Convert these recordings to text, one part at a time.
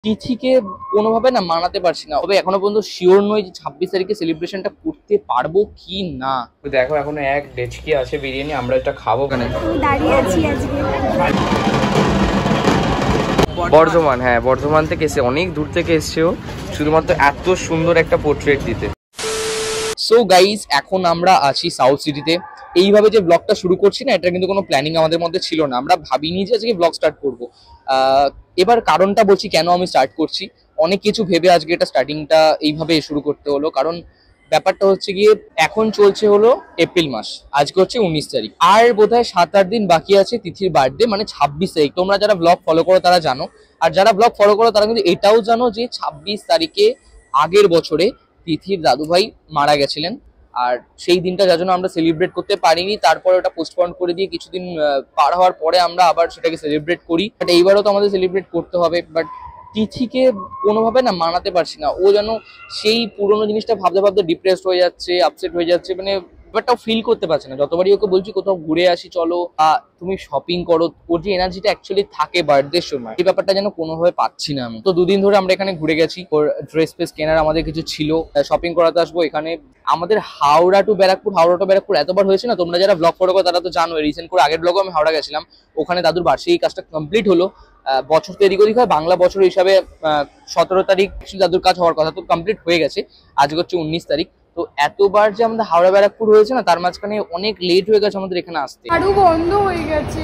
তিথিকে কোনোভাবে না মানাতে পারছি না, তবে এখনো পর্যন্ত শিওর নই যে 26 তারিখে সেলিব্রেশনটা করতে পারবো কি না। দেখো এখনো এক ডেচকি আছে বিরিয়ানি, আমরা এটা খাবো কেন দাঁড়িয়ে আছি আজকে বর্ধমান। হ্যাঁ বর্ধমান থেকে এসে অনেক দূর থেকে এসছে ও শুধুমাত্র এত সুন্দর একটা পোর্ট্রেট দিতে। সো গাইজ এখন আমরা আছি সাউথ সিটিতে। এইভাবে যে ব্লগটা শুরু করছি না, এটা কিন্তু কোনো প্ল্যানিং আমাদের মধ্যে ছিল না, আমরা ভাবিনি যে আজকে ব্লগ স্টার্ট করবো। এবার কারণটা বলছি কেন আমি স্টার্ট করছি। অনেক কিছু ভেবে আজকে এটা স্টার্টিংটা এইভাবে শুরু করতে হলো, কারণ ব্যাপারটা হচ্ছে গিয়ে এখন চলছে হলো এপ্রিল মাস, আজকে হচ্ছে 19 তারিখ, আর বোধহয় 7-8 দিন বাকি আছে তিথির বার্থডে, মানে 26 তারিখ। তোমরা যারা ব্লগ ফলো করো তারা জানো, আর যারা ব্লগ ফলো করো তারা কিন্তু এটাও জানো যে 26 তারিখে আগের বছরে তিথির দাদুভাই মারা গেছিলেন। আর সেই দিনটা যার জন্য আমরা সেলিব্রেট করতে পারিনি, তারপরে ওটা পোস্টপন করে দিয়ে কিছুদিন পার হওয়ার পরে আমরা আবার সেটাকে সেলিব্রেট করি। বাট এইবারও তো আমাদের সেলিব্রেট করতে হবে, বাট তিথিকে কোনোভাবে না মানাতে পারছি না। ও যেন সেই পুরোনো জিনিসটা ভাবতে ভাবতে ডিপ্রেসড হয়ে যাচ্ছে, আপসেট হয়ে যাচ্ছে, মানে ব্যাপারটাও ফিল করতে পারছে না। যতবারই ওকে বলছি কোথাও ঘুরে আসি চলো, তুমি শপিং করো, ওর যে এনার্জিটা অ্যাকচুয়ালি থাকে বার্থডের সময়, এই ব্যাপারটা যেন কোনোভাবে পাচ্ছি না আমি। তো দুদিন ধরে আমরা এখানে ঘুরে গেছি, ওর ড্রেস ফ্রেস কেনার আমাদের কিছু ছিল, শপিং করাতে আসবো এখানে। আমাদের হাওড়া টু ব্যারাকপুর এতবার হয়েছে না, তোমরা যারা ব্লগ ফলো করো তারা তো জানো। রিসেন্ট করে আগের ব্লগও আমি হাওড়া গেছিলাম, ওখানে দাদুর বার্ষিকী কাজটা কমপ্লিট হলো। বছর তো এদিক ওদিক হয়, বাংলা বছর হিসাবে 17 তারিখ দাদুর কাজ হওয়ার কথা, তো কমপ্লিট হয়ে গেছে। আজকে হচ্ছে 19 তারিখ। তো এতবার যে আমাদের হাওড়া ব্যারাকপুর হয়েছে না, তার মাঝখানে অনেক লেট হয়ে গেছে আমাদের এখানে আসতে। আরো বন্ধ হয়ে গেছে,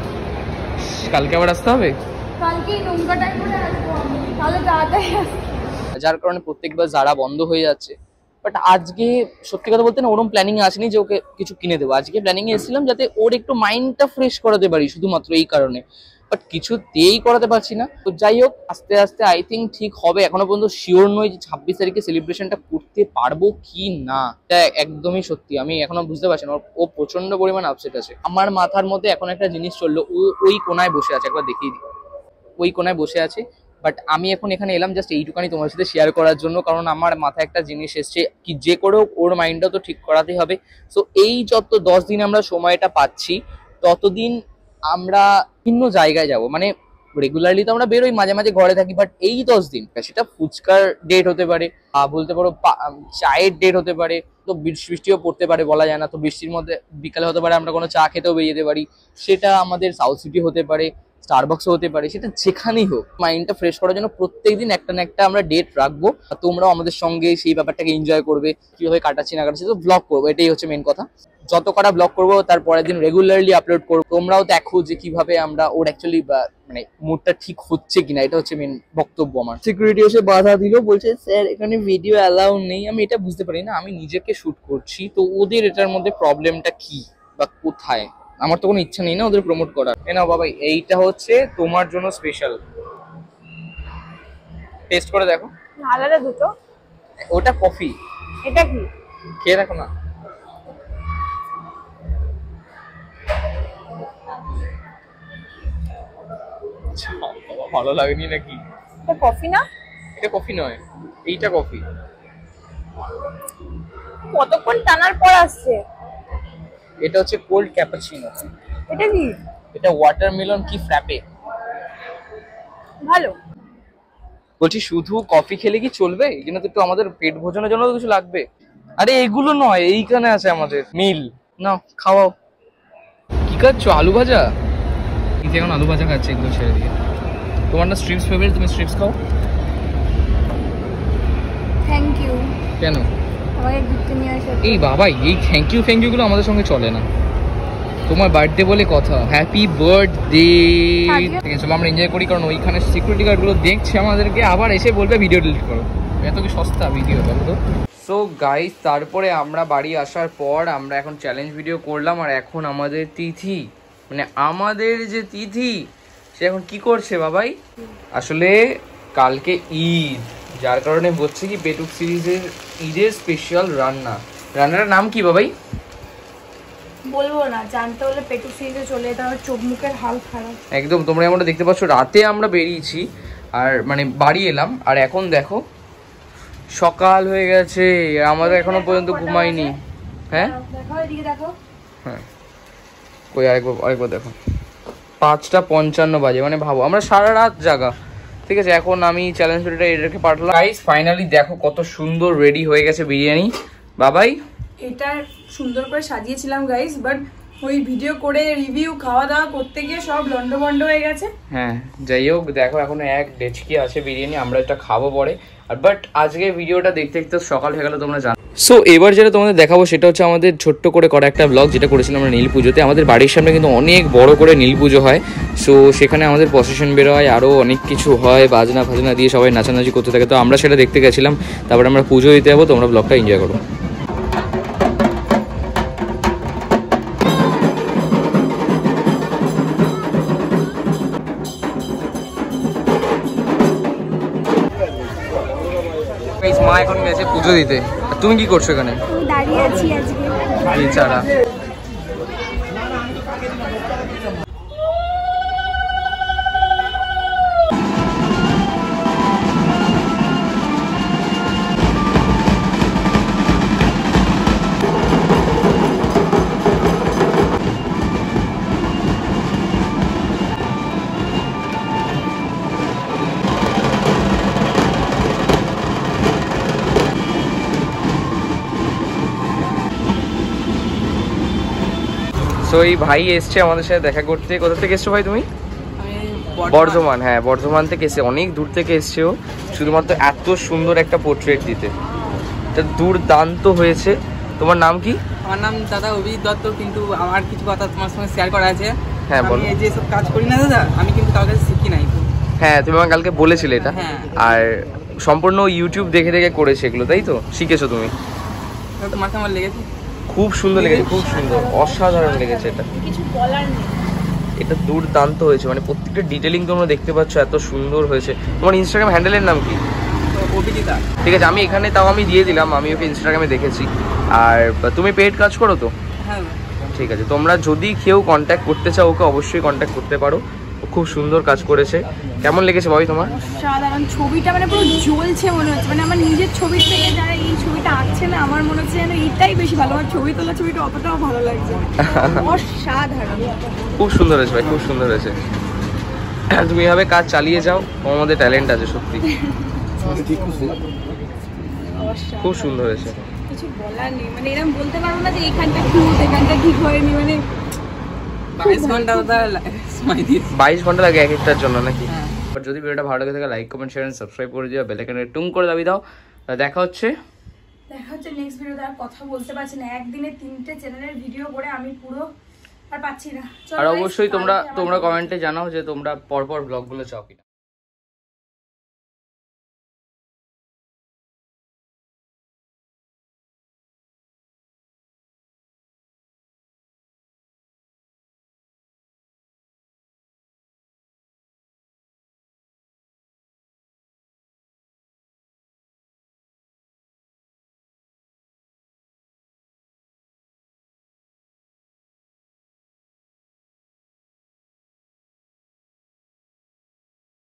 কালকে আবার আসতে হবে, কালকে নৌকা টাইম করে আসবো আমি, তাহলে তাড়াতাড়ি আসবো। যার কারণে প্রত্যেকবার যারা বন্ধ হয়ে যাচ্ছে। বাট আজকে সত্যি কথা বলতে না, ওরকম প্ল্যানিং আসেনি যে ওকে কিছু কিনে দেবো। আজকে প্ল্যানিং এ এসেছিলাম যাতে ওর একটু মাইন্ডটা ফ্রেশ করাতে পারি, শুধুমাত্র এই কারণে। বাট কিছুতেই করাতে পারছি না। তো যাই হোক, আস্তে আস্তে আই থিঙ্ক ঠিক হবে। এখনো পর্যন্ত শিওর নই যে 26 তারিখে সেলিব্রেশনটা করতে পারবো কি না। এটা একদমই সত্যি, আমি এখনো বুঝতে পারছি না। ও প্রচন্ড পরিমাণ আপসেট আছে। আমার মাথার মধ্যে এখন একটা জিনিস চললো, ও ওই কোনায় বসে আছে, একবার দেখিয়ে দিই। ওই কোনায় বসে আছে, বাট আমি এখন এখানে এলাম জাস্ট এইটুকানি তোমার সাথে শেয়ার করার জন্য, কারণ আমার মাথায় একটা জিনিস এসছে কি যে করে হোক ওর মাইন্ডটা তো ঠিক করাতেই হবে। সো এই যত 10 দিন আমরা সময়টা পাচ্ছি, ততদিন আমরা ভিন্ন জায়গায় যাব। মানে রেগুলারলি তো আমরা বেরোই, মাঝে মাঝে ঘরে থাকি, বাট এই 10 দিন সেটা ফুচকার ডেট হতে পারে, বলতে পারো চায়ের ডেট হতে পারে, তো বৃষ্টিও পড়তে পারে, বলা যায় না। তো বৃষ্টির মধ্যে বিকালে হতে পারে আমরা কোনো চা খেতেও বেরিয়ে যেতে পারি, সেটা আমাদের সাউথ সিটি হতে পারে, স্টারবাক্সও হতে পারে, সেটা যেখানেই হোক। মাইন্ডটা ফ্রেশ করার জন্য প্রত্যেকদিন একটা না একটা আমরা ডেট রাখবো, তোমরাও আমাদের সঙ্গে সেই ব্যাপারটাকে এনজয় করবে। কিভাবে কাটাচ্ছি না কাটাচ্ছি তো ব্লগ করবো, এটাই হচ্ছে মেন কথা। যত কটা ব্লগ করবো তার পরের দিন রেগুলারলি আপলোড করবো, তোমরাও দেখো যে কিভাবে আমরা ওর অ্যাকচুয়ালি মানে মুডটা ঠিক হচ্ছে কিনা, এটা হচ্ছে মেন বক্তব্য আমার। সিকিউরিটি এসে বাধা দিল, বলছে স্যার এখানে ভিডিও অ্যালাউ নেই। আমি এটা বুঝতে পারি না, আমি নিজেকে শুট করছি, তো ওদের এটার মধ্যে প্রবলেমটা কি বা কোথায়? আমার তো কোনো ইচ্ছা নেই না ওদের প্রমোট করার। এ নাও বাবা, এইটা হচ্ছে তোমার জন্য স্পেশাল, টেস্ট করে দেখো। আলাদা দুটো, ওটা কফি, এটা কি? খেয়ে দেখো না। ভালো লাগেনি নাকি? এটা কফি না? এটা কফি নয়, এইটা কফি। কতক্ষণ টানার পর আসছে? এটা হচ্ছে কোল্ড ক্যাপাচিনো। এটা কি? এটা ওয়াটারমেলন কি ফ্র্যাপে। ভালো। বলছি শুধু কফি খেলে কি চলবে? কিন্তু একটু আমাদের পেট ভোজনের জন্য তো কিছু লাগবে। আরে এগুলো নয়, এইখানে আছে আমাদের মিল, নাও খাওয়াও। কি খাচ্ছ? আলু ভাজা? কিন্তু এখন আলু ভাজা খাচ্ছে, এগুলো ছেড়ে দিয়ে। তোমার না স্ট্রিপস ফেভারিট, তুমি স্ট্রিপস খাও। Thank you. কেন? আমাকে গিফট নিয়ে আসো। এই বাবা, এই থ্যাংক ইউ গুলো আমাদের সঙ্গে চলে না। তোমার বার্থডে বলে কথা, হ্যাপি বার্থডে। ঠিক আছে চলো আমরা এনজয় করি, কারণ ওইখানে সিকিউরিটি গার্ড গুলো দেখছে আমাদেরকে, আবার এসে বলবে ভিডিও ডিলিট করো। এত কি সস্তা ভিডিও, বলো তো। সো গাইস, তারপরে আমরা বাড়ি আসার পর আমরা এখন চ্যালেঞ্জ ভিডিও করলাম, আর এখন আমাদের তিথি, মানে আমাদের যে তিথি, সে এখন কি করছে বাবাই? আসলে কালকে ঈদ, যার কারণে হচ্ছে কি পেটুক সিরিজের ঈদের স্পেশাল রান্নার নাম কি বাবাই? বলবো না, জানতে হলে পেটু সিরিজে চলে যেতে হবে, চোখ মুখের হাল খারাপ একদম। তোমরা যেমনটা দেখতে পাচ্ছ, রাতে আমরা বেরিয়েছি আর মানে বাড়ি এলাম, আর এখন দেখো সকাল হয়ে গেছে, আমাদের এখনো পর্যন্ত ঘুমাইনি। হ্যাঁ দেখো, এদিকে দেখো। হ্যাঁ কই আরেকবার দেখো, 5টা 55 বাজে, মানে ভাবো আমরা সারা রাত জাগা। ঠিক আছে, এখন আমি চ্যালেঞ্জ ভিডিওটা এটাকে পাঠালাম। গাইস ফাইনালি দেখো কত সুন্দর রেডি হয়ে গেছে বিরিয়ানি। বাবাই এটা সুন্দর করে সাজিয়েছিলাম গাইস, বাট ওই ভিডিও করে রিভিউ খাওয়া দাওয়া করতে গিয়ে সব লন্ডভন্ড হয়ে গেছে। হ্যাঁ যাই হোক, দেখো এখনো এক ডেচকি আছে বিরিয়ানি, আমরা এটা খাবো পরে। আর বাট আজকে ভিডিওটা দেখতে দেখতে সকাল হয়ে গেল, তোমরা জানো। সো এবার যেটা তোমাদের দেখাবো সেটা হচ্ছে আমাদের ছোট্ট করে করা একটা ব্লগ, যেটা করেছিলাম আমরা নীল পুজোতে। আমাদের বাড়ির সামনে কিন্তু অনেক বড় করে নীল পুজো হয়। সো সেখানে আমাদের প্রসেশন বেরোয়, আরও অনেক কিছু হয়, বাজনা ফাজনা দিয়ে সবাই নাচানাচি করতে থাকে। তো আমরা সেটা দেখতে গেছিলাম, তারপরে আমরা পুজো দিতে যাবো। তোমরা ব্লগটা এনজয় করো। মা এখন গেছে পুজো দিতে, তুমি কি করছো এখানে? দাঁড়িয়ে আছি আজকে বেচারা। সো এই ভাই এসছে আমাদের সাথে দেখা করতে। কোথা থেকে এসছো ভাই তুমি? বর্ধমান। হ্যাঁ বর্ধমান থেকে এসে, অনেক দূর থেকে এসছে ও, শুধুমাত্র এত সুন্দর একটা পোর্ট্রেট দিতে। এটা দুর্দান্ত হয়েছে। তোমার নাম কি? আমার নাম দাদা অভিজিৎ দত্ত, কিন্তু আমার কিছু কথা তোমার সঙ্গে শেয়ার করা আছে। হ্যাঁ বলো। আমি এই যে সব কাজ করি না দাদা, আমি কিন্তু কাউকে শিখি নাই। হ্যাঁ তুমি আমার কালকে বলেছিলে এটা। হ্যাঁ। আর সম্পূর্ণ ইউটিউব দেখে দেখে করেছে এগুলো, তাই তো? শিখেছো তুমি? তোমার কেমন লেগেছে? খুব সুন্দর লেগেছে, খুব সুন্দর, অসাধারণ লেগেছে। এটা কিছু বলার নেই, এটা দুর্দান্ত হয়েছে, মানে প্রত্যেকটা ডিটেলিং তোমরা দেখতে পাচ্ছ, এত সুন্দর হয়েছে। তোমার ইনস্টাগ্রাম হ্যান্ডেলের নাম কি? অভিজিৎ। ঠিক আছে, আমি এখানে তাও আমি দিয়ে দিলাম, আমি ওকে ইনস্টাগ্রামে দেখেছি। আর তুমি পেড কাজ করো তো? হ্যাঁ ঠিক আছে, তোমরা যদি কেউ কন্ট্যাক্ট করতে চাও ওকে অবশ্যই কন্ট্যাক্ট করতে পারো। ও খুব সুন্দর কাজ করেছে। কেমন লেগেছে ভাই তোমার? সাধারণ ছবিটা মানে পুরো জ্বলছে মনে হচ্ছে, মানে আমার নিজের ছবির থেকে যারা এই ছবিটা আঁকছে না, আমার মনে হচ্ছে যেন এটাই বেশি ভালো। আমার ছবি তোলা ছবিটা অতটাও ভালো লাগছে, অসাধারণ। খুব সুন্দর হয়েছে ভাই, খুব সুন্দর হয়েছে। তুমি এভাবে কাজ চালিয়ে যাও, তোমার মধ্যে ট্যালেন্ট আছে সত্যি। খুব সুন্দর হয়েছে, কিছু বলার নেই, মানে এরকম বলতে পারবো না যে এখানটা ঠিক এখানটা ঠিক হয়নি, মানে 22 ঘন্টা দাদা সময় দিয়েছি। 22 ঘন্টা লাগে এক একটার জন্য নাকি? হ্যাঁ। আর যদি ভিডিওটা ভালো লাগে থাকে লাইক কমেন্ট শেয়ার সাবস্ক্রাইব করে দিও, বেল আইকনে টুং করে দাবি দাও। দেখা হচ্ছে নেক্সট ভিডিওতে। আর কথা বলতে পারছি না, একদিনে 3টে চ্যানেলের ভিডিও করে আমি পুরো আর পাচ্ছি না। আর অবশ্যই তোমরা কমেন্টে জানাও যে তোমরা পরপর ব্লগগুলো চাও কিনা।